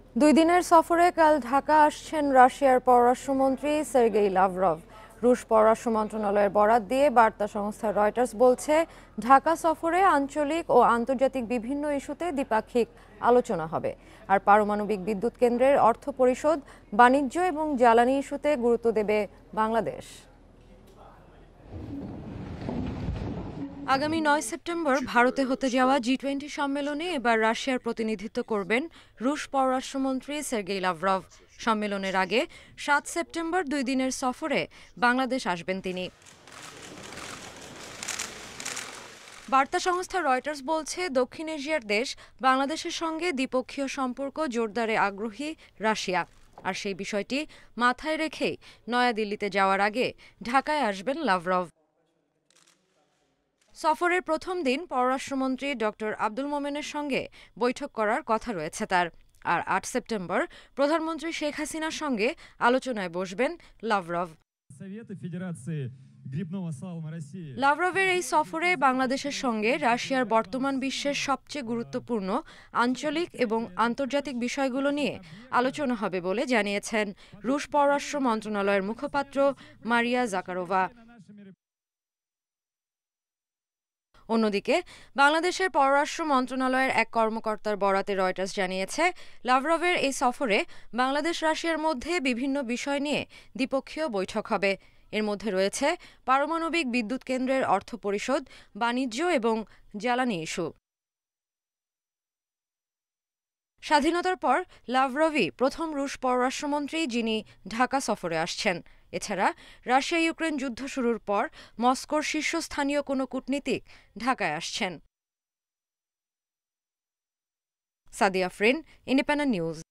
দুই দিনের সফরে কাল ঢাকা আসছেন রাশিয়ার পররাষ্ট্রমন্ত্রী সের্গেই লাভরভ। রুশ পররাষ্ট্র মন্ত্রণালয়ের বরাত দিয়ে বার্তা সংস্থা রয়টার্স বলছে, ঢাকা সফরে আঞ্চলিক ও আন্তর্জাতিক বিভিন্ন ইস্যুতে দ্বিপাক্ষিক আলোচনা হবে। আর পারমাণবিক বিদ্যুৎ কেন্দ্রের অর্থ পরিশোধ, বাণিজ্য এবং জ্বালানি ইস্যুতে গুরুত্ব দেবে বাংলাদেশ। আগামী ৯ সেপ্টেম্বর ভারতে হতে যাওয়া জি-20 সম্মেলনে এবার রাশিয়ার প্রতিনিধিত্ব করবেন রুশ পররাষ্ট্রমন্ত্রী সের্গেই লাভরভ। সম্মেলনের আগে ৭ সেপ্টেম্বর ২ দিনের সফরে বাংলাদেশ আসবেন তিনি। বার্তা সংস্থা রয়টার্স বলছে, দক্ষিণ এশিয়ার দেশ বাংলাদেশের সঙ্গে দ্বিপক্ষীয় সম্পর্ক জোরদারে আগ্রহী রাশিয়া। আর সেই বিষয়টি মাথায় রেখেই নয়াদিল্লিতে যাওয়ার আগে ঢাকায় আসবেন লাভরভ। সফরের প্রথম দিন পররাষ্ট্রমন্ত্রী ডক্টর আব্দুল মোমেনের সঙ্গে বৈঠক করার কথা রয়েছে তার। আর ৮ সেপ্টেম্বর প্রধানমন্ত্রী শেখ হাসিনার সঙ্গে আলোচনায় বসবেন লাভরভ। লাভরভের এই সফরে বাংলাদেশের সঙ্গে রাশিয়ার বর্তমান বিশ্বের সবচেয়ে গুরুত্বপূর্ণ আঞ্চলিক এবং আন্তর্জাতিক বিষয়গুলো নিয়ে আলোচনা হবে বলে জানিয়েছেন রুশ পররাষ্ট্র মন্ত্রণালয়ের মুখপাত্র মারিয়া জাকারোভা। অন্যদিকে বাংলাদেশের পররাষ্ট্র মন্ত্রণালয়ের এক কর্মকর্তার বরাতে রয়টার্স জানিয়েছে, লাভরভের এই সফরে বাংলাদেশ রাশিয়ার মধ্যে বিভিন্ন বিষয় নিয়ে দ্বিপক্ষীয় বৈঠক হবে। এর মধ্যে রয়েছে পারমাণবিক বিদ্যুৎ কেন্দ্রের অর্থ পরিশোধ, বাণিজ্য এবং জ্বালানি ইস্যু। স্বাধীনতার পর লাভরভই প্রথম রুশ পররাষ্ট্রমন্ত্রী যিনি ঢাকা সফরে আসছেন। এছাড়া রাশিয়া ইউক্রেন যুদ্ধ শুরুর পর মস্কোর শীর্ষস্থানীয় কোনো কূটনীতিক ঢাকায় আসছেন। Sadia Afrin, Independent news.